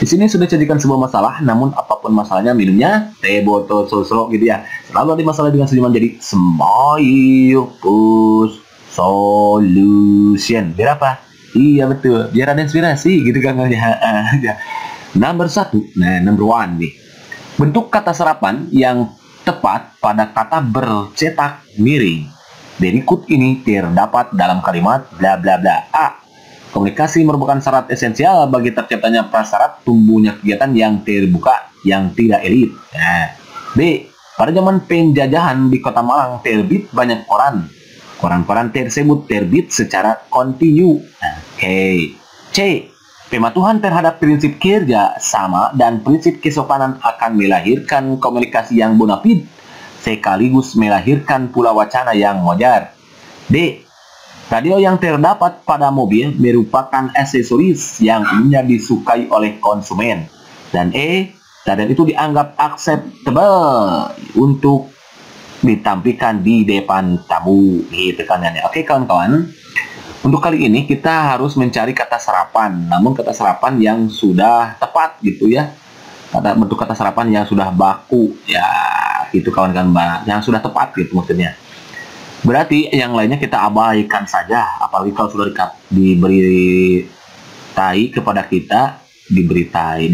Di sini sudah disajikan sebuah masalah, namun apapun masalahnya, minumnya teh botol sosro gitu ya. Selalu ada masalah dengan senyuman, jadi smile push solution. Biar apa? Iya betul, biar ada inspirasi gitu kan ya. Number 1, number 1 nih. Bentuk kata serapan yang tepat pada kata bercetak miring. Berikut ini terdapat dalam kalimat bla bla bla. A. Komunikasi merupakan syarat esensial bagi terciptanya prasyarat tumbuhnya kegiatan yang terbuka, yang tidak elit. B. Pada zaman penjajahan di Kota Malang terbit banyak koran. Koran-koran tersebut terbit secara kontinu. C. Pematuhan terhadap prinsip kerja sama dan prinsip kesopanan akan melahirkan komunikasi yang bonafide, sekaligus melahirkan pula wacana yang wajar. D. Radio yang terdapat pada mobil merupakan aksesoris yang umumnya disukai oleh konsumen. Dan E. Radio itu dianggap acceptable untuk ditampilkan di depan tamu. Gitu kan ya. Oke kawan-kawan. Untuk kali ini kita harus mencari kata serapan, namun kata serapan yang sudah tepat gitu ya. Bentuk kata serapan yang sudah baku ya, gitu kawan-kawan, yang sudah tepat gitu maksudnya. Berarti yang lainnya kita abaikan saja, apalagi kalau sudah diberitai kepada kita, diberitahu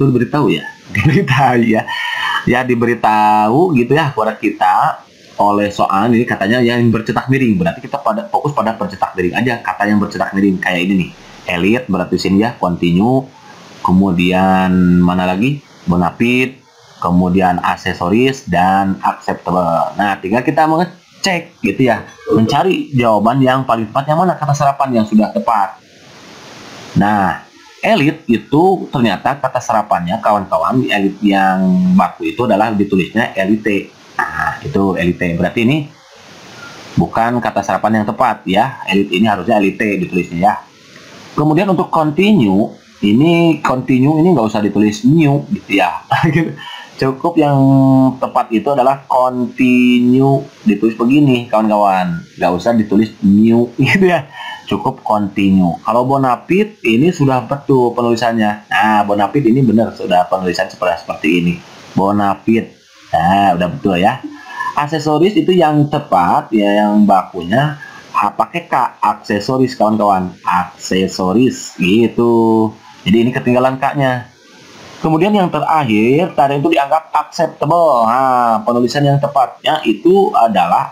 gitu ya kepada kita oleh soal ini katanya yang bercetak miring, berarti kita fokus pada bercetak miring aja, kata yang bercetak miring kayak ini nih, elit berarti sini ya, continue, kemudian mana lagi, bonafide, kemudian aksesoris dan acceptable. Nah tinggal kita mengecek gitu ya, mencari jawaban yang paling tepat, yang mana kata serapan yang sudah tepat. Nah elit itu ternyata kata serapannya kawan-kawan, elit yang baku itu adalah ditulisnya elite. Nah, itu elite. Berarti ini bukan kata serapan yang tepat ya. Elite ini harusnya elite ditulisnya ya. Kemudian untuk continue ini nggak usah ditulis new gitu ya. Cukup yang tepat itu adalah continue, ditulis begini kawan-kawan. Nggak usah ditulis new gitu ya. Cukup continue. Kalau bonafide ini sudah betul penulisannya. Nah, bonafide ini benar sudah penulisan seperti ini. Bonafide. Nah, udah betul ya. Aksesoris itu yang tepat ya, yang bakunya pakai K, aksesoris kawan-kawan. Aksesoris gitu. Jadi ini ketinggalan K-nya. Kemudian yang terakhir, tadi itu dianggap acceptable. Nah, penulisan yang tepatnya itu adalah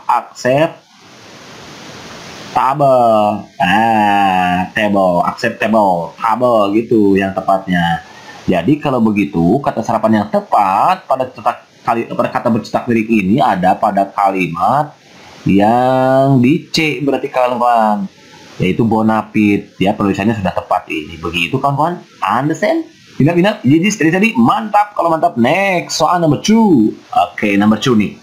acceptable. Acceptable gitu yang tepatnya. Jadi kalau begitu, kata serapan yang tepat pada kata bercetak miring ini ada pada kalimat yang di C, berarti kawan-kawan, yaitu bonafide ya, penulisannya sudah tepat ini. Begitu kawan-kawan, understand? Ingat jadi tadi mantap. Kalau mantap, next soal number 2. Oke, number 2 nih.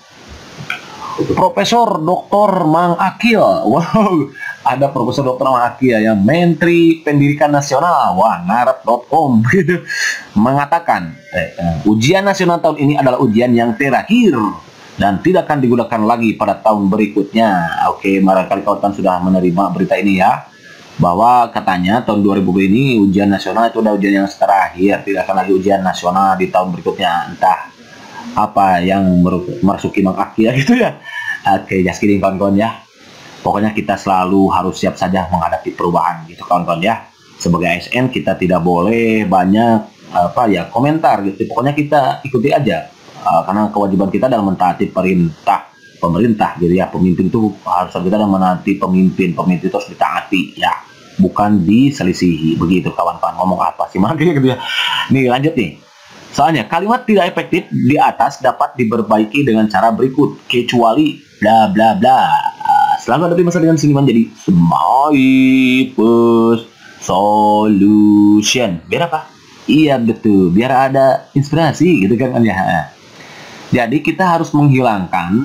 Profesor Dr. Mang Akil. Wow, ada Profesor Dr. Mang Akil yang Menteri Pendidikan Nasional, ngarep.com gitu, mengatakan ujian nasional tahun ini adalah ujian yang terakhir dan tidak akan digunakan lagi pada tahun berikutnya. Oke, barangkali kawan-kawan sudah menerima berita ini ya, bahwa katanya tahun 2020 ini ujian nasional itu udah ujian yang terakhir, tidak akan lagi ujian nasional di tahun berikutnya. Entah apa yang merasuki Mang Akil gitu ya. Oke, just kidding kawan-kawan ya. Pokoknya kita selalu harus siap saja menghadapi perubahan gitu kawan-kawan ya. Sebagai ASN kita tidak boleh banyak komentar gitu. Pokoknya kita ikuti aja. Karena kewajiban kita dalam mentaati perintah pemerintah gitu ya. Pemimpin itu harus kita dalam menaati pemimpin. Pemimpin itu harus ditaati ya, bukan diselisihi. Begitu kawan-kawan, ngomong apa sih makanya gitu ya. Nih lanjut nih. Soalnya kalimat tidak efektif di atas dapat diperbaiki dengan cara berikut, kecuali bla bla bla. Selalu ada masalah dengan senyuman, jadi smile plus solution. Biar apa? Iya betul, biar ada inspirasi gitu kan ya. Jadi kita harus menghilangkan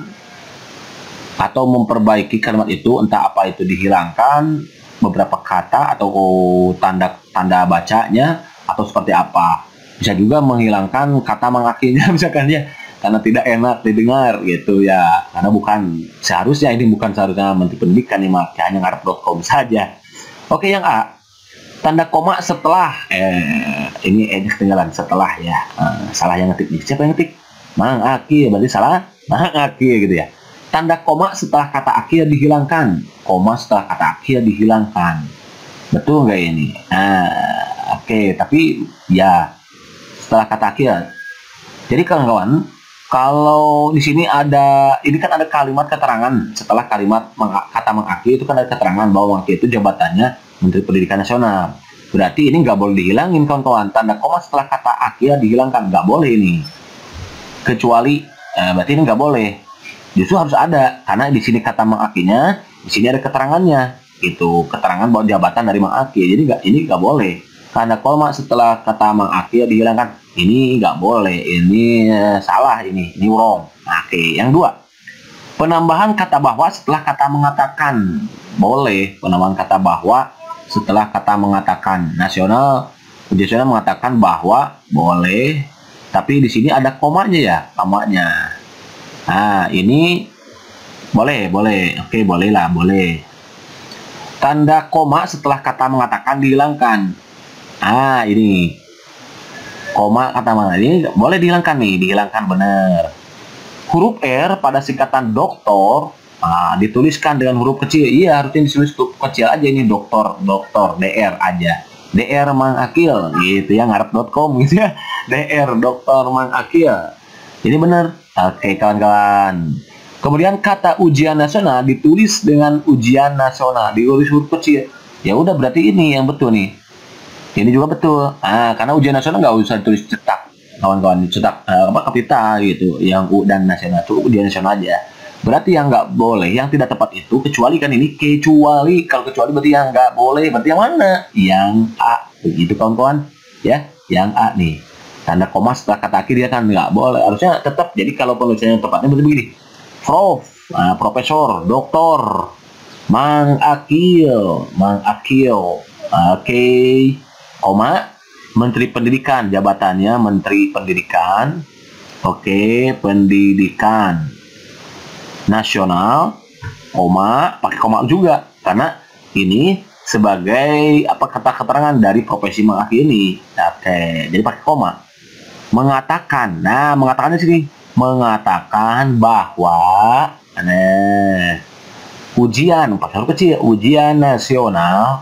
atau memperbaiki kalimat itu, entah apa itu dihilangkan beberapa kata atau tanda bacanya atau seperti apa. Bisa juga menghilangkan kata mengakinya misalkan ya, karena tidak enak didengar gitu ya, karena seharusnya Menteri Pendidikan nih, hanya ngarep.com saja. Oke, yang A, Tanda koma setelah ini ketinggalan setelah ya. Salah yang ngetik nih. Siapa yang ngetik? Mang Aki, berarti salah. Mang Aki gitu ya. Tanda koma setelah kata akhir dihilangkan. Koma setelah kata akhir dihilangkan. Betul nggak ini? Oke, tapi ya setelah kata akhir. Jadi kawan-kawan, kalau di sini ini kan ada kalimat keterangan setelah kalimat kata Mang Aki itu kan ada keterangan bahwa Mang Aki itu jabatannya Menteri Pendidikan Nasional. Berarti ini nggak boleh dihilangin kawan-kawan. Tanda koma setelah kata akhir dihilangkan, nggak boleh ini. Kecuali berarti ini nggak boleh. Justru harus ada karena di sini kata Mang Akinya, di sini ada keterangannya. Itu keterangan bahwa jabatan dari Mang Aki. Jadi ini nggak boleh. Tanda koma setelah kata Mang Aki dihilangkan. Ini nggak boleh. Ini salah ini wrong. Oke, yang dua. Penambahan kata bahwa setelah kata mengatakan. Boleh penambahan kata bahwa setelah kata mengatakan. Ujian nasional mengatakan bahwa boleh, tapi di sini ada komanya ya, komanya. Nah, ini boleh. Oke, boleh lah, boleh. Tanda koma setelah kata mengatakan dihilangkan. Ini koma kata mana ini boleh dihilangkan nih, dihilangkan benar. Huruf R pada singkatan doktor dituliskan dengan huruf kecil. Iya, harusnya ditulis huruf kecil aja ini doktor, DR aja. DR Mang Akil gitu ya, ngarep.com gitu ya. DR Dr. Mang Akil. Ini benar. Oke, kawan-kawan. Kemudian kata ujian nasional ditulis dengan ujian nasional, ditulis huruf kecil. Ya udah, berarti ini yang betul nih. Ini juga betul. Karena ujian nasional nggak usah tulis cetak, kawan-kawan, cetak kapital gitu. Yang U dan nasional itu ujian nasional aja. Berarti yang nggak boleh, yang tidak tepat itu kecuali kan ini kecuali. Kalau kecuali berarti yang nggak boleh, berarti yang mana? Yang A. Begitu kawan-kawan. Ya, yang A nih. Tanda koma setelah kata akhir dia kan nggak boleh. Harusnya tetap. Jadi kalau penulisan yang tepatnya berarti begini. Prof, Profesor, Doktor, Mang Akil. Oke, koma, Menteri Pendidikan, jabatannya Menteri Pendidikan. Oke, Pendidikan Nasional, koma, pakai koma juga karena ini sebagai kata keterangan dari profesi Mang Aki ini. Oke, jadi pakai koma. Mengatakan, mengatakannya sini, mengatakan bahwa ujian, pakai huruf kecil, ujian nasional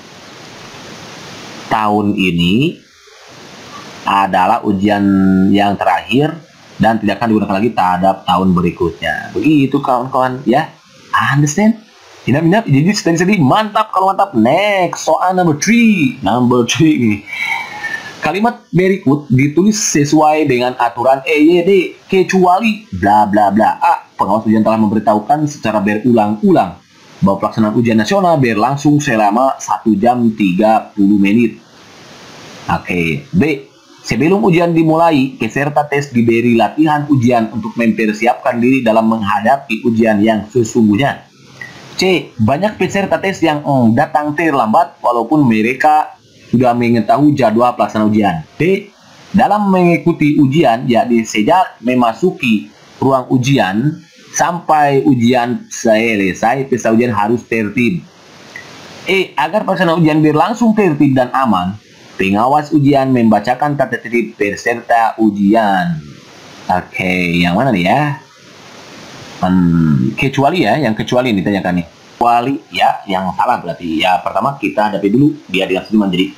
tahun ini adalah ujian yang terakhir dan tidak akan digunakan lagi terhadap tahun berikutnya. Begitu kawan-kawan ya. Understand? Inap. Jadi sedih. Mantap kalau mantap. Next, soal number 3 nih. Kalimat berikut ditulis sesuai dengan aturan EYD kecuali bla bla bla. Pengawas ujian telah memberitahukan secara berulang-ulang bahwa pelaksanaan ujian nasional berlangsung selama 1 jam 30 menit. Oke. B. Sebelum ujian dimulai, peserta tes diberi latihan ujian untuk mempersiapkan diri dalam menghadapi ujian yang sesungguhnya. C. Banyak peserta tes yang datang terlambat walaupun mereka sudah mengetahui jadwal pelaksanaan ujian. D. Dalam mengikuti ujian, yakni sejak memasuki ruang ujian sampai ujian selesai, peserta ujian harus tertib. E. Agar pelaksanaan ujian berlangsung tertib dan aman, pengawas ujian membacakan tata tertib peserta ujian. Oke, yang mana nih ya? Kecuali ya, yang kecuali ini ditanyakan nih. Kecuali ya, yang salah berarti. Ya, pertama kita hadapi dulu biar dengan senyuman jadi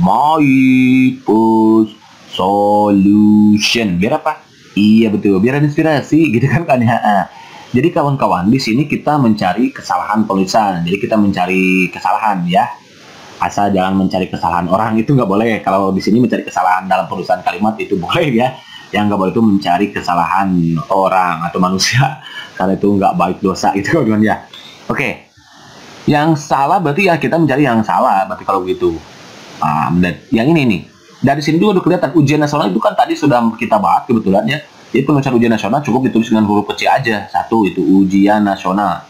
small solution. Biar apa? Iya betul, biar ada inspirasi gitu kan ya. Jadi kawan-kawan, di sini kita mencari kesalahan penulisan. Jadi kita mencari kesalahan ya. Asal jangan mencari kesalahan orang, itu nggak boleh. Kalau di sini mencari kesalahan dalam penulisan kalimat itu boleh ya. Yang nggak boleh itu mencari kesalahan orang atau manusia, karena itu nggak baik, dosa itu kawan ya. Oke, yang salah berarti ya kita mencari yang salah berarti kalau begitu. Dan yang ini nih, dari sini juga udah kelihatan ujian nasional itu kan tadi sudah kita bahas kebetulan ya. Jadi penulisan ujian nasional cukup ditulis dengan huruf kecil aja. Satu itu ujian nasional,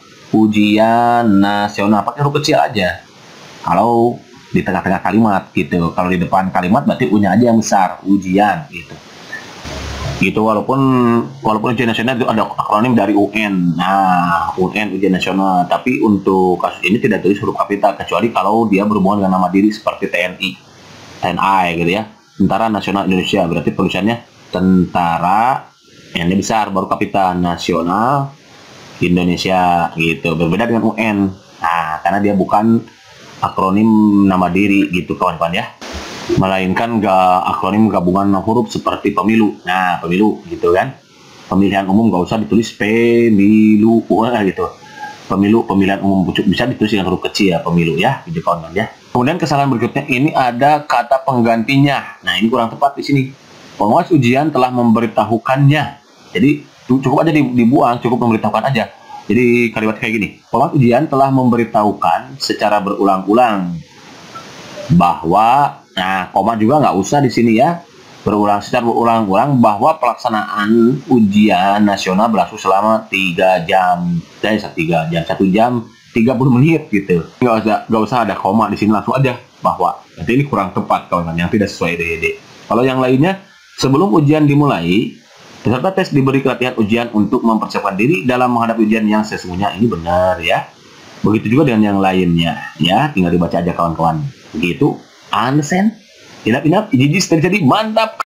pakai huruf kecil aja. Kalau di tengah-tengah kalimat gitu, kalau di depan kalimat berarti U-nya aja yang besar, ujian gitu. Gitu, walaupun ujian nasional itu ada akronim dari UN. Nah, UN ujian nasional, tapi untuk kasus ini tidak tulis huruf kapital kecuali kalau dia berhubungan dengan nama diri seperti TNI, TNI gitu ya. Tentara Nasional Indonesia, berarti tulisannya Tentara, N-nya besar baru kapital, Nasional Indonesia gitu. Berbeda dengan UN. Nah, karena dia bukan akronim nama diri gitu kawan-kawan ya, melainkan akronim gabungan huruf seperti pemilu. Nah, pemilu gitu kan, pemilihan umum nggak usah ditulis pemilu gitu. Pemilu, pemilihan umum bisa ditulis dengan huruf kecil ya, pemilu ya, gitu kawan-kawan ya. Kemudian kesalahan berikutnya ini ada kata penggantinya. Nah, ini kurang tepat di sini. Pengawas ujian telah memberitahukannya. Jadi cukup aja dibuang, cukup memberitahukan aja. Jadi kalimat kayak gini, pengawas ujian telah memberitahukan secara berulang-ulang bahwa, nah koma juga nggak usah di sini ya, secara berulang-ulang bahwa pelaksanaan ujian nasional berlangsung selama 3 jam, 1 jam 30 menit gitu. Nggak usah ada koma di sini, langsung aja bahwa. Nanti ini kurang tepat kawan-kawan, yang tidak sesuai DED. Kalau yang lainnya, sebelum ujian dimulai, peserta tes diberi pelatihan ujian untuk mempersiapkan diri dalam menghadapi ujian yang sesungguhnya. Ini benar ya. Begitu juga dengan yang lainnya ya, tinggal dibaca aja kawan-kawan. Begitu. Understand? Inap, jadi mantap.